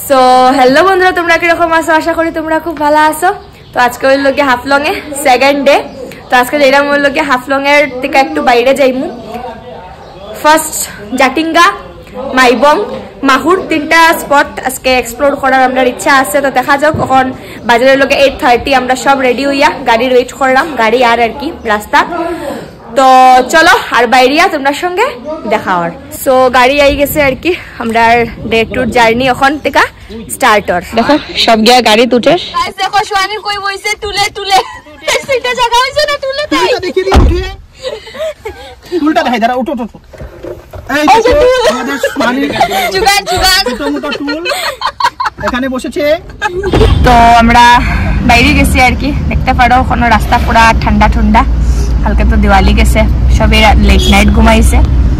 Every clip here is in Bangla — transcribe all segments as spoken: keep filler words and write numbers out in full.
সো হ্যালো বন্ধুরা, তোমরা কিরকম আছো? আশা করি তোমরা খুব ভালো আছো। তো আজকে হইল গিয়ে হাফলং এ সেকেন্ড ডে। তো আজকে যেরকম হইল গিয়ে হাফলং এর থেকে একটু বাইরে যাইমু। ফার্স্ট জাটিঙ্গা, মাইবং, মাহুর তিনটা স্পট আজকে এক্সপ্লোর করার আমরা ইচ্ছা আছে। তো দেখা যাক, এখন বাজারের লোকে এইট থার্টি আমরা সব রেডি হইয়া গাড়ির ওয়েট করলাম, গাড়ি আর আর কি রাস্তা। তো চলো আর বাইরিয়া তোমার সঙ্গে দেখা হওয়ার। সো গাড়ি আই গেছে আর কি, আমরা ডে টুর জার্নি এখন থেকে স্টার্টার। দেখো সব গিয়া গাড়ি তুটে। দেখো সোয়ানি কই বইছে তুলে তুলে সেটা জায়গা হইছে না তুলে তাই দেখি দি উঠে উল্টা দেখাই দাঁড়া উঠো উঠো। এই যে আমাদের সোয়ানি জুগান জুগান ছোট মোটা টুল এখানে বসেছে। তো আমরা বাইরে গেছি আর কি, দেখতে পারো কোন রাস্তা পুরা ঠান্ডা ঠান্ডা। কালকে তো দিওয়ালি গেছে, সবাই লেট নাইট ঘুমাইছে।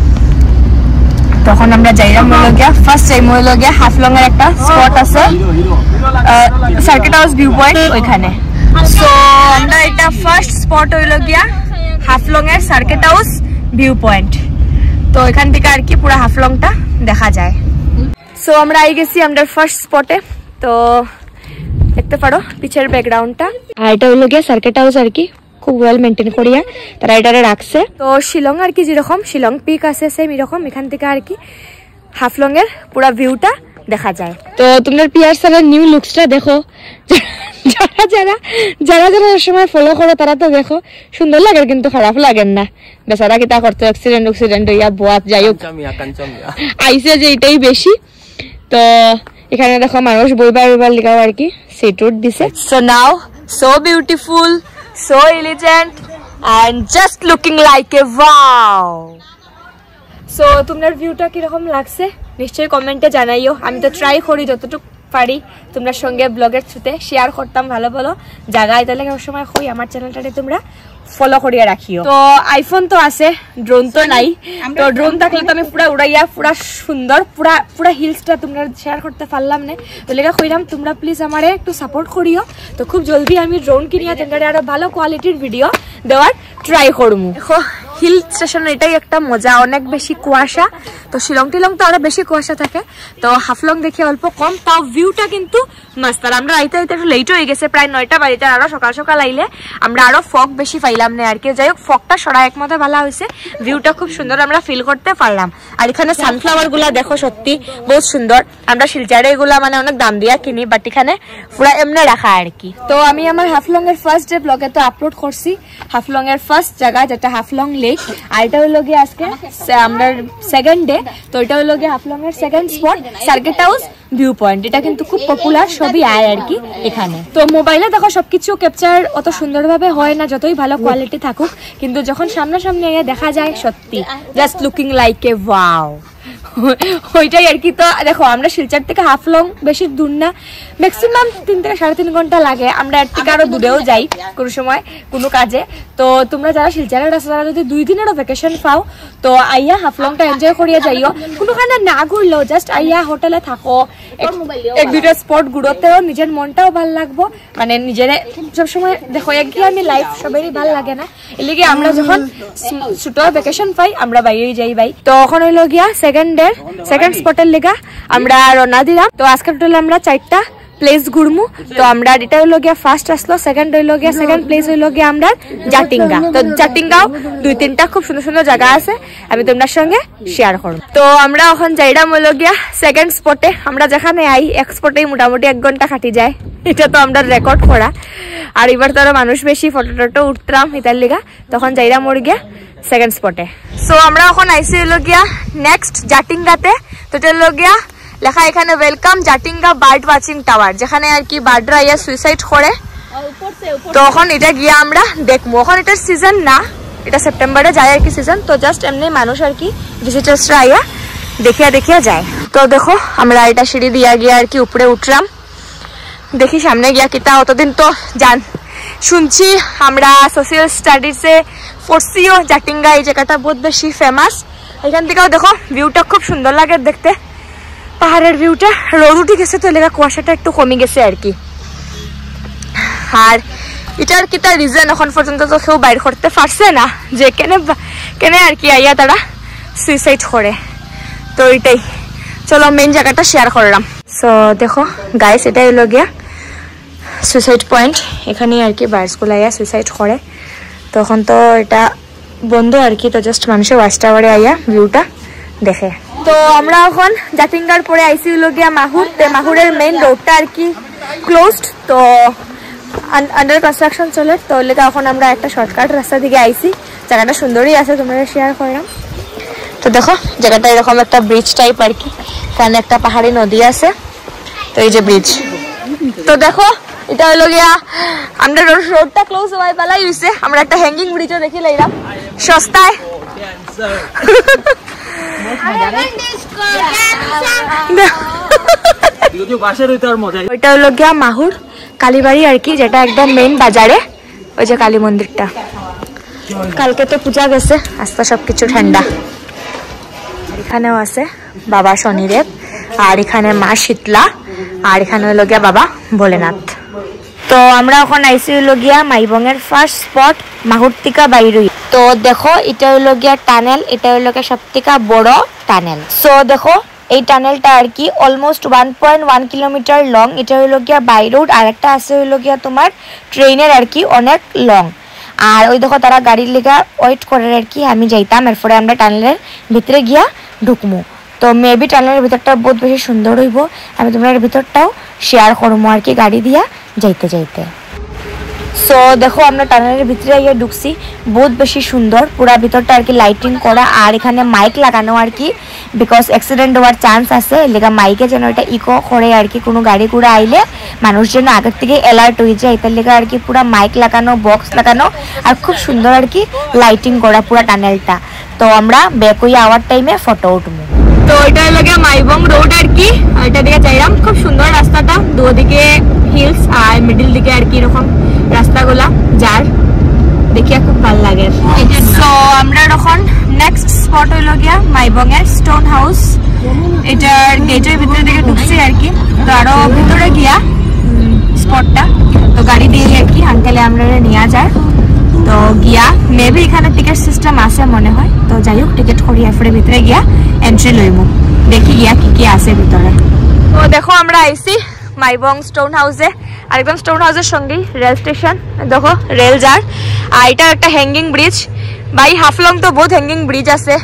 তখন আমরা যাইলাম হইল গিয়া ফার্স্ট টাইম হইল গিয়া হাফলং এর একটা স্পট আছে সার্কিট হাউস ভিউ পয়েন্ট, ওইখানে। সো আমরা এটা ফার্স্ট স্পট হইল গিয়া হাফলং এর সার্কিট হাউস ভিউ পয়েন্ট। তো এখান থেকে আর কি পুরো হাফলংটা দেখা যায়। সো আমরা আই গেছি আমরা ফার্স্ট স্পটে। তো দেখতে পারো পিছের ব্যাকগ্রাউন্ডটা, আর এটা হইল গিয়া সার্কিট হাউস আর কি, খুব ওয়েল মেনটেন করিয়া তারা এটারে রাখছে। তো শিলং আর কি যেরকম শিলং পিক আছে সেম এরকম এখান থেকে আর কি হাফলং এর পুরা ভিউটা দেখা যায়। তো তোমার পিয়ার স্যারের নিউ লুকসটা দেখো, যারা যারা যারা যারা সময় ফলো করো তারা তো দেখো সুন্দর লাগে, কিন্তু খারাপ লাগেন না। বেচারা কিতা করতো অ্যাক্সিডেন্ট অ্যাক্সিডেন্ট হইয়া বোয়াত যাই হোক আইসে যে এটাই বেশি। তো এখানে দেখো মানুষ বইবার বইবার লিখাও আর কি সিট উড দিছে। So now so beautiful, so elegant and just looking like a wow. So তোমার ভিউটা কি রকম লাগছে নিশ্চয়ই কমেন্টে জানাইও। আমি তো ট্রাই করি যতটুকু পারি তোমার সঙ্গে ব্লগের থ্রুতে শেয়ার করতাম ভালো ভালো জায়গায়, তাহলে সময় কই আমার চ্যানেলটাতে তোমরা ফলো করিয়া রাখিও। তো আইফোন তো আছে, ড্রোন তো নাই। তো ড্রোন থাকলে তো আমি পুরা উড়াইয়া পুরা সুন্দর পুরা পুরা হিলসটা তোমরা শেয়ার করতে পারলাম না। তো লেখা কইলাম তোমরা প্লিজ আমারে একটু সাপোর্ট করিও। তো খুব জলদি আমি ড্রোন কিনিয়া তোমরা আরো ভালো কোয়ালিটির ভিডিও দেওয়ার ট্রাই করবো। দেখো হিল স্টেশন এটাই একটা মজা, অনেক বেশি কুয়াশা। তো শিলং টিলং তো আরো বেশি কুয়াশা থাকে, তো হাফলং দেখে অল্প কম, তাও ভিউটা কিন্তু মাস্ত। আর আমরা আইতে আইতে একটু লেট হয়ে গেছে, প্রায় নয়টা বাড়িতে, আরো সকাল সকাল আইলে আমরা আরো ফগ বেশি পাইলাম না আর কি। যাই হোক ফগটা সরা একমতে ভালো হয়েছে, ভিউটা খুব সুন্দর আমরা ফিল করতে পারলাম। আর এখানে সানফ্লাওয়ার গুলা দেখো সত্যি বহুত সুন্দর। আমরা শিলচারে এগুলা মানে অনেক দাম দিয়া কিনি, বাট এখানে পুরা এমনি রাখা আর কি। তো আমি আমার হাফলং এর ফার্স্ট ডে ব্লগে তো আপলোড করছি হাফলং এর ফার্স্ট জায়গা যেটা হাফলং লেক, আর এটা হইল গিয়ে আজকে আমরা সেকেন্ড ডে। তো এটা হইল গিয়ে হাফলং এর second spot circuit house view point. এটা কিন্তু খুব পপুলার, সবই আয় আর কি এখানে। তো মোবাইলে দেখো সবকিছু ক্যাপচার অত সুন্দরভাবে হয় না, যতই ভালো কোয়ালিটি থাকুক, কিন্তু যখন সামনাসামনি দেখা যায় সত্যি just looking like a wow, ওইটাই আর কি। তো দেখো আমরা শিলচর থেকে হাফলং বেশি দূর না, ম্যাক্সিমাম তিন থেকে সাড়ে তিন ঘন্টা লাগে। আমরা এর থেকে আরো দূরেও যাই কোনো সময় কোনো কাজে। তো তোমরা যারা শিলচরের আছে তারা যদি দুই দিনেরও ভ্যাকেশন পাও তো আইয়া হাফলংটা এনজয় করিয়া যাইও। কোনোখানে না ঘুরলেও জাস্ট আইয়া হোটেলে থাকো, এক দুইটা স্পট ঘুরোতেও নিজের মনটাও ভাল লাগবো। মানে নিজের সবসময় দেখো একঘেয়ে আমি লাইফ সবারই ভাল লাগে না, এর লিগে আমরা যখন ছোট ভ্যাকেশন পাই আমরা বাইরেই যাই ভাই। তো এখন হইল গিয়া সেকেন্ড ডে সেকেন্ড স্পটের লেগা আমরা রওনা দিলাম। তো আজকে টোটাল আমরা চারটা প্লেস ঘুরমু। তো আমরা এটা হইল গিয়া ফার্স্ট আসলো, সেকেন্ড হইল গিয়া সেকেন্ড প্লেস হইল গিয়া আমরা জাটিঙ্গা। তো জাটিঙ্গাও দুই তিনটা খুব সুন্দর সুন্দর জায়গা আছে, আমি তোমার সঙ্গে শেয়ার করব। তো আমরা এখন যাইলাম হইল গিয়া সেকেন্ড স্পটে। আমরা যেখানে আই এক স্পটেই মোটামুটি এক ঘন্টা কাটি যায়, এটা তো আমরা রেকর্ড করা। আর এবার তো আরো মানুষ বেশি, ফটো টটো উঠতাম এটার লিগা, তখন যাইলাম ওর গিয়া সেকেন্ড স্পটে। সো আমরা এখন আইসি হইল গিয়া নেক্সট জাটিঙ্গাতে। তো এটা হইল গিয়া লেখা এখানে welcome Jatinga bird watching tower, যেখানে আর কি বার্ডরা ইয়া সুইসাইড করে। তখন এটা গিয়া আমরা দেখবো। এখন এটার সিজন না, এটা সেপ্টেম্বরে যায় আর কি সিজন। তো জাস্ট এমনি মানুষ আর কি ভিজিটার্সরা আইয়া দেখিয়া দেখিয়া যায়। তো দেখো আমরা এটা সিঁড়ি দিয়া গিয়া আর কি উপরে উঠলাম, দেখি সামনে গিয়া কিতা। অতদিন তো জান শুনছি আমরা সোশিয়াল স্টাডিজে পড়ছিও জাটিঙ্গা এই জায়গাটা বহুত বেশি ফেমাস। এখান থেকেও দেখো ভিউটা খুব সুন্দর লাগে দেখতে, পাহাড়ের ভিউটা। রোদ উঠে গেছে তো এলাকা কুয়াশাটা একটু কমে গেছে আর কি। আর এটার কিতা রিজন এখন পর্যন্ত তো কেউ বাইর করতে পারছে না যে কেনে কেনে আর কি আইয়া তারা সুইসাইড করে। তো এটাই, চলো মেন জায়গাটা শেয়ার করলাম। সো দেখো গাইস, এটা হলো গিয়া সুইসাইড পয়েন্ট। এখানে আর কি বার্ডসগুলো আইয়া সুইসাইড করে, তখন তো এটা বন্ধ আর কি, তো জাস্ট মানুষের ওয়াচ টাওয়ারে আইয়া ভিউটা দেখে। তো আমরা এখন জাতিঙ্গার পরে আইসি হলো গিয়া মাহুর। তো মাহুরের মেইন রোডটা আর কি ক্লোজড, তো আন্ডার কনস্ট্রাকশন চলে। তো লেগে এখন আমরা একটা শর্টকাট রাস্তা দিকে আইসি। জায়গাটা সুন্দরই আছে, তোমরা শেয়ার করলাম। তো দেখো জায়গাটা এরকম একটা ব্রিজ টাইপ আর কি, এখানে একটা পাহাড়ি নদী আছে, তো এই যে ব্রিজ। তো দেখো এটা হলো গিয়া আমরা রোডটা ক্লোজ হওয়ার বেলাই হইছে, আমরা একটা হ্যাঙ্গিং ব্রিজও দেখি লাইলাম সস্তায়। ওইটা হলো গিয়া মাহুর কালীবাড়ি আর কি, যেটা একদম মেইন বাজারে, ওই যে কালী মন্দিরটা। কালকে তো পূজা গেছে, আস্তে সবকিছু ঠান্ডা। এখানেও আছে বাবা শনিদেব, আর এখানে মা শীতলা, আর এখানে হলো গিয়া বাবা ভোলেনাথ। তো আমরা এখন আইসি হলো গিয়া মাইবংয়ের ফার্স্ট স্পট মাহুর্তিকা বাইরুই। তো দেখো এটা হলো গিয়া টানেল, এটা হলো গিয়া সব থেকে বড় টানেল। সো দেখো এই টানেলটা আর কি almost one point one kilometre long. এটা হলো গিয়া বাই রোড, আর একটা আছে হলো গিয়া তোমার ট্রেনের আর কি অনেক লং। আর ওই দেখো তারা গাড়ির লেগা ওয়েট করে আর কি, আমি যাইতাম, এরপরে আমরা টানেলের ভিতরে গিয়া ঢুকমু। তো মেবি টানেলের ভিতরটা বহুত বেশি সুন্দর হইব, আমি তোমার ভিতরটাও শেয়ার করবো আর কি গাড়ি দিয়া যাইতে যাইতে। সো দেখো আমরা টানেলের ভিতরে গিয়ে ঢুকছি, বহুত বেশি সুন্দর পুরা ভিতরটা আর কি লাইটিং করা, আর এখানে মাইক লাগানো আর কি, বিকজ অ্যাক্সিডেন্ট হওয়ার চান্স আছে, লেগা মাইকে যেন এটা ইকো করে আর কি, কোনো গাড়ি ঘোড়া আইলে মানুষ যেন আগের থেকে অ্যালার্ট হয়ে যায়, এটার লেগা আর কি পুরা মাইক লাগানো, বক্স লাগানো, আর খুব সুন্দর আর কি লাইটিং করা পুরা টানেলটা। তো আমরা ব্যাক হয়ে আওয়ার টাইমে ফটো উঠবো। তো এটা লাগে মাইবং রোড আর কি, এটা দিকে যাইলাম, খুব সুন্দর রাস্তাটা, দুদিকে হিলস আর মিডিল দিকে আর কি এরকম রাস্তাগুলা যার দেখিয়া খুব ভালো লাগে। সো আমরা এখন নেক্সট স্পট হইল গিয়া মাইবং এর স্টোন হাউস, এটার গেটের ভিতরে দিকে ঢুকছি আর কি। তো আরো ভিতরে গিয়া স্পটটা, তো গাড়ি দিয়ে আর কি আঙ্কেলে আমরা নিয়ে যায়। তো গিয়া মেবি এখানে টিকিট সিস্টেম আছে মনে হয়, তো যাই হোক টিকিট করি, এরপরে ভিতরে গিয়া এন্ট্রি লইব, দেখি গিয়া কি কি আছে ভিতরে। তো দেখো আমরা আইসি মাইবং স্টোন হাউসে, আর একদম স্টোন হাউসের সঙ্গেই রেল স্টেশন, দেখো রেল যার। আর এটা একটা হ্যাঙ্গিং ব্রিজ, বাই হাফলং তো বহুত হ্যাঙ্গিং ব্রিজ আছে,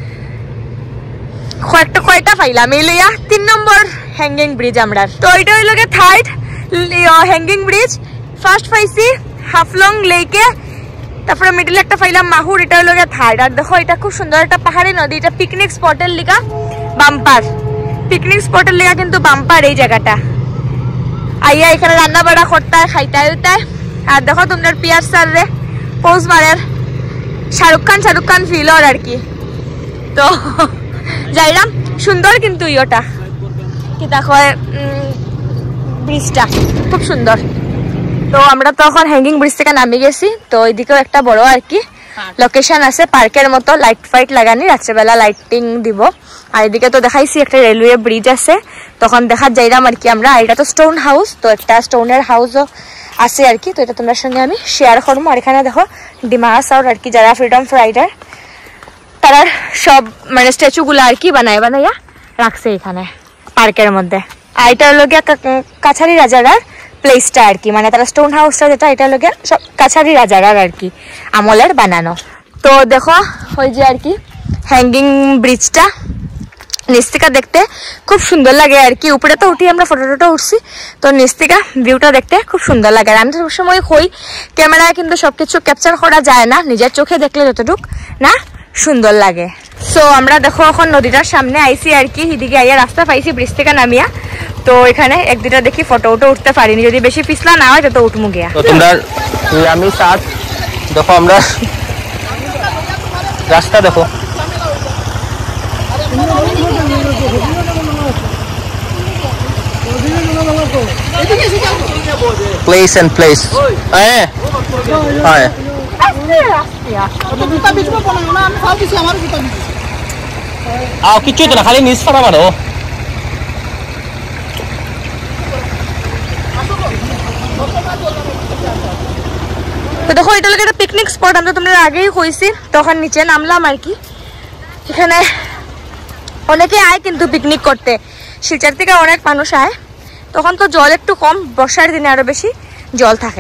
কয়েকটা কয়টা পাইলাম এই লইয়া তিন নম্বর হ্যাঙ্গিং ব্রিজ আমরা। তো এটা হইল গিয়ে থার্ড হ্যাঙ্গিং ব্রিজ। ফার্স্ট পাইছি হাফলং লেকে, তারপরে মিডিলে একটা পাইলাম মাহুর, এটা হলো গিয়ে থার্ড। আর দেখো এটা খুব সুন্দর একটা পাহাড়ি নদী, এটা পিকনিক স্পটের লিগা বাম্পার, পিকনিক স্পটের লিগা কিন্তু বাম্পার এই জায়গাটা। আইয়া এখানে রান্না বাড়া করতে হয়, খাইতে উঠায়। আর দেখো তোমার পিয়ার স্যার রে পোজ মারের, শাহরুখ খান শাহরুখ খান ফিল আর কি। তো যাইলাম, সুন্দর কিন্তু ইয়োটা কি দেখো ব্রিজটা খুব সুন্দর। তো আমরা তো এখন হ্যাঙ্গিং ব্রিজ থেকে নামে গেছি, তো ওইদিকেও একটা বড় আর কি লোকেশন আছে পার্কের মতো, লাইট ফাইট লাগানি, রাত্রেবেলা লাইটিং দিব। আর এদিকে তো দেখাইছি একটা রেলওয়ে ব্রিজ আছে, তখন দেখা যাইলাম আর কি আমরা। এটা তো স্টোন হাউস, তো একটা স্টোনের হাউসও আছে আর কি, তো এটা তোমার সঙ্গে আমি শেয়ার করবো। আর এখানে দেখো ডিমাসাওর আর কি যারা ফ্রিডম ফাইটার, তারা সব মানে স্ট্যাচুগুলো আর কি বানায় বানাইয়া রাখছে এখানে পার্কের মধ্যে। আর এটা হলো গিয়া কাছারি রাজারার প্লেসটা আর কি, মানে তারা স্টোন হাউসটা যেটা, এটা হলো গিয়া সব কাছারি রাজারার আর কি আমলের বানানো। তো দেখো ওই যে আর কি হ্যাঙ্গিং ব্রিজটা নিচ থেকে দেখতে খুব সুন্দর লাগে আর কি। উপরে তো উঠি আমরা ফটো টটো উঠছি, তো নিচ থেকে ভিউটা দেখতে খুব সুন্দর লাগে। আর আমি তো সবসময় কই ক্যামেরায় কিন্তু সবকিছু ক্যাপচার করা যায় না, নিজের চোখে দেখলে যতটুক না সুন্দর লাগে। সো আমরা দেখো এখন নদীটার সামনে আইসি আর কি, এদিকে আইয়া রাস্তা পাইছি ব্রিজ থেকে নামিয়া। তো এখানে এক দুটা দেখি ফটো উঠে উঠতে পারিনি, যদি বেশি পিছলা না হয় তত উঠমু গিয়া। তো তোমরা আমি সাথ দেখো আমরা রাস্তা দেখো, প্লেস এন্ড প্লেস হ্যাঁ হ্যাঁ আও কিছু তো না, খালি নিচ ফটা মারো। তো দেখো এটা লোক একটা পিকনিক স্পট, আমরা তোমরা আগেই কইছি, তখন নিচে নামলাম আর কি। এখানে অনেকে আয় কিন্তু পিকনিক করতে, শিলচর থেকে অনেক মানুষ আয়, তখন তো জল একটু কম, বর্ষার দিনে আরো বেশি জল থাকে।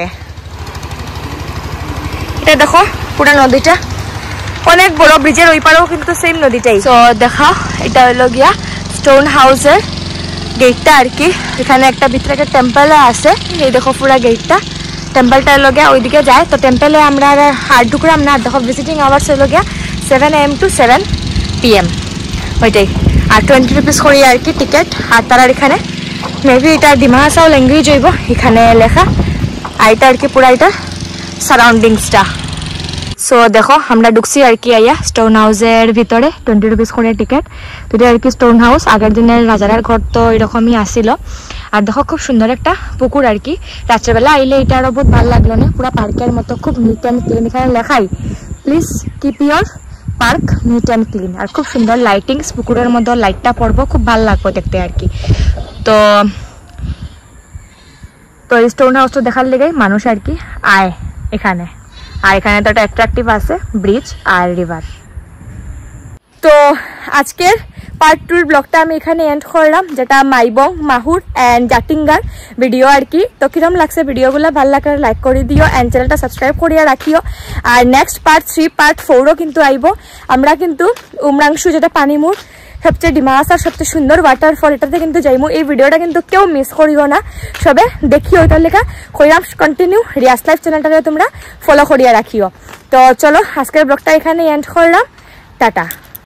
এটা দেখো পুরো নদীটা অনেক বড়, ব্রিজের ওই পারেও কিন্তু সেম নদীটাই। তো দেখা এটা হইলো গিয়া স্টোন হাউসের গেটটা আর কি। এখানে একটা ভিতরে একটা টেম্পল আছে, এই দেখো পুরা গেটটা। টেম্পলটা হইলো গিয়া ওইদিকে যায়, তো টেম্পলে আমরা হাত ঢুকলাম না। দেখো ভিজিটিং আওয়ার্স হইলো গিয়া seven A M to seven P M ওইটাই। আর টোয়েন্টি রুপিস করি আর কি টিকিট। আর তারা এখানে মেবি এটা ডিমা হাসাও ল্যাঙ্গুয়েজ হইব এখানে লেখা। আর এটা আর কি পুরা এটা সারাউন্ডিংসটা। সো দেখো আমরা ঢুকছি আর কি আইয়া স্টোন হাউসের ভিতরে, টোয়েন্টি রুপিস করে টিকিট। তো এটা আর কি স্টোন হাউস, আগের দিনের রাজারার ঘর তো এরকমই আসছিল। আর দেখো খুব সুন্দর একটা পুকুর আর কি। রাত্রেবেলা আইলে এটা আরো বহুত ভালো লাগলো না, পুরো পার্কের মতো খুব নিট অ্যান্ড ক্লিন। এখানে লেখাই please keep your park neat and clean. আর খুব সুন্দর লাইটিংস, পুকুরের মধ্যে লাইটটা পড়বো, খুব ভালো লাগবে দেখতে আর কি। তো তো এই স্টোন হাউসটা দেখার লেগে মানুষ আর কি আয় এখানে। আর এখানে তো একটা অ্যাট্রাকটিভ আছে ব্রিজ আর রিভার। তো আজকের পার্ট টুর ব্লগটা আমি এখানে এন্ড করলাম, যেটা মাইবং, মাহুর অ্যান্ড জাটিঙ্গার ভিডিও আর কি। তো কিরম লাগছে ভিডিওগুলো, ভালো লাগলে লাইক করে দিও অ্যান্ড চ্যানেলটা সাবস্ক্রাইব করিয়া রাখিও। আর নেক্সট পার্ট থ্রি পার্ট ফোরও কিন্তু আইব। আমরা কিন্তু উমরাংশু, যেটা পানিমুর সবচেয়ে ডিমা হাসার সবচেয়ে সুন্দর ওয়াটারফল, এটাতে কিন্তু যাইমু। এই ভিডিওটা কিন্তু কেউ মিস করিও না, সবে দেখিও। এটার লেখা কইরাম কন্টিনিউ রিয়াস লাইফ চ্যানেলটাকে তোমরা ফলো করিয়া রাখিও। তো চলো আজকের ব্লগটা এখানে এন্ড করলাম, টাটা।